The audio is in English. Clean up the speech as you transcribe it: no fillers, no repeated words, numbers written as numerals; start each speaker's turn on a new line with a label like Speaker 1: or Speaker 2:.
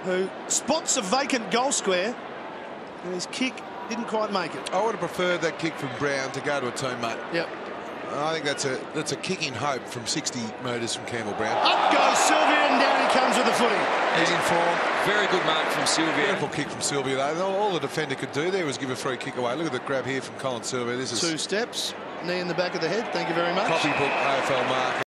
Speaker 1: who spots a vacant goal square, and his kick didn't quite make it.
Speaker 2: I would have preferred that kick from Brown to go to a teammate.
Speaker 1: Yep.
Speaker 2: I think that's a kick in hope from 60 metres from Campbell Brown.
Speaker 1: Up goes Sylvia, and down he comes with the footy.
Speaker 2: He's in form.
Speaker 3: Very good mark from Sylvia.
Speaker 2: Beautiful kick from Sylvia, though. All the defender could do there was give a free kick away. Look at the grab here from Colin Sylvia. This is
Speaker 1: 2 steps, knee in the back of the head. Thank you very much.
Speaker 2: copybook AFL mark.